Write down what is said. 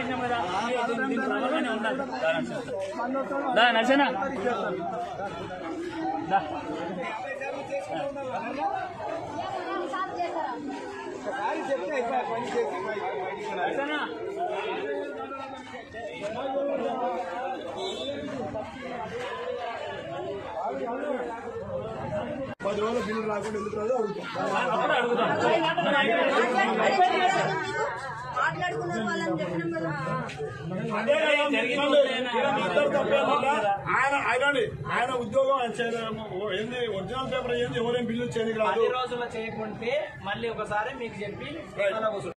చేసినాం కదా నర్సనా నర్సనా 10 రోజుల బిల్లు రాకుండా ఎందుకు రాదో ఆయన ఉద్యోగం ఏంది ఒరిజినల్ పేపర్ ఏంది ఎవరేం బిల్లు చేయడానికి రాదు. 10 రోజుల్లో చేయకుంటే మళ్ళీ ఒకసారి మీకు చెప్పి